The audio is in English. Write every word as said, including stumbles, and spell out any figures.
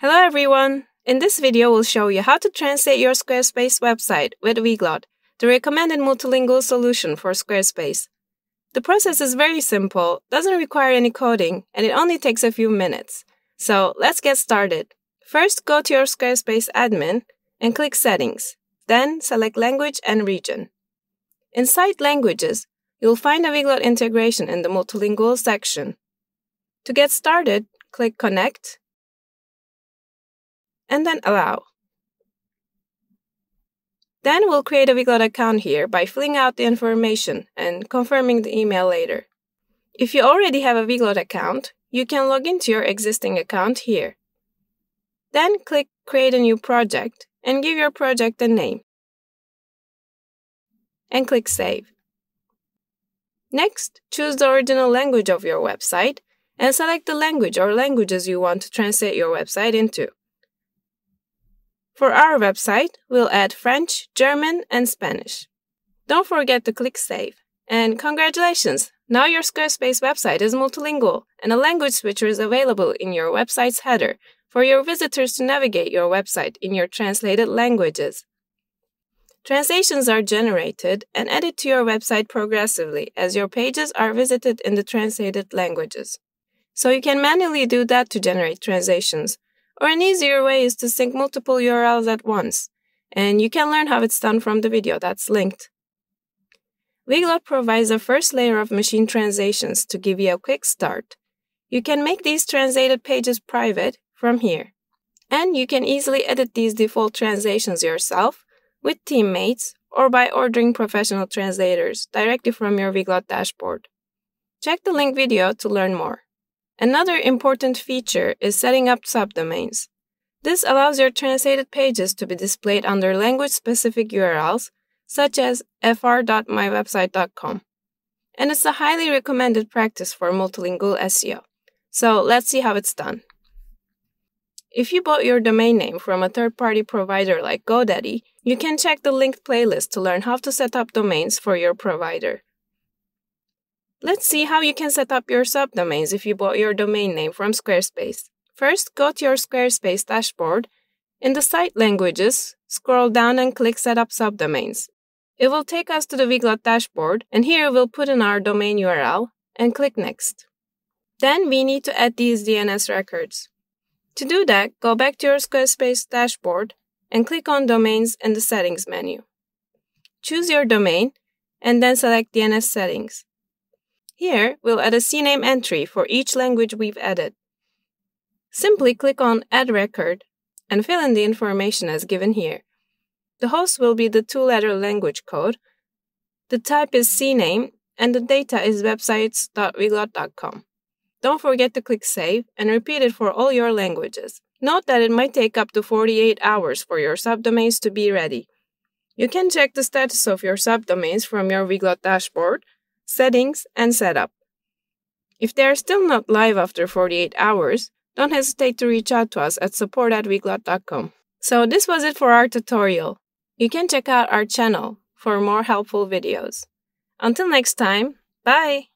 Hello everyone! In this video, we'll show you how to translate your Squarespace website with Weglot, the recommended multilingual solution for Squarespace. The process is very simple, doesn't require any coding, and it only takes a few minutes. So let's get started. First, go to your Squarespace admin and click Settings. Then select Language and Region. Inside Languages, you'll find a Weglot integration in the multilingual section. To get started, click Connect and then Allow. Then we'll create a Weglot account here by filling out the information and confirming the email later. If you already have a Weglot account, you can log into your existing account here. Then click Create a new project and give your project a name. And click Save. Next, choose the original language of your website and select the language or languages you want to translate your website into. For our website, we'll add French, German, and Spanish. Don't forget to click Save. And congratulations! Now your Squarespace website is multilingual, and a language switcher is available in your website's header for your visitors to navigate your website in your translated languages. Translations are generated and added to your website progressively as your pages are visited in the translated languages. So you can manually do that to generate translations. Or an easier way is to sync multiple U R Ls at once, and you can learn how it's done from the video that's linked. Weglot provides a first layer of machine translations to give you a quick start. You can make these translated pages private from here, and you can easily edit these default translations yourself with teammates or by ordering professional translators directly from your Weglot dashboard. Check the link video to learn more. Another important feature is setting up subdomains. This allows your translated pages to be displayed under language-specific U R Ls, such as f r dot my website dot com. And it's a highly recommended practice for multilingual S E O. So let's see how it's done. If you bought your domain name from a third-party provider like GoDaddy, you can check the linked playlist to learn how to set up domains for your provider. Let's see how you can set up your subdomains if you bought your domain name from Squarespace. First, go to your Squarespace dashboard. In the site languages, scroll down and click Set up Subdomains. It will take us to the Weglot dashboard, and here we'll put in our domain U R L and click Next. Then we need to add these D N S records. To do that, go back to your Squarespace dashboard and click on Domains in the Settings menu. Choose your domain and then select D N S Settings. Here, we'll add a C name entry for each language we've added. Simply click on Add Record and fill in the information as given here. The host will be the two-letter language code, the type is C name, and the data is websites dot weglot dot com. Don't forget to click Save and repeat it for all your languages. Note that it might take up to forty-eight hours for your subdomains to be ready. You can check the status of your subdomains from your Weglot dashboard, Settings, and Setup. If they are still not live after forty-eight hours, don't hesitate to reach out to us at support at weglot dot com. So this was it for our tutorial. You can check out our channel for more helpful videos. Until next time, bye!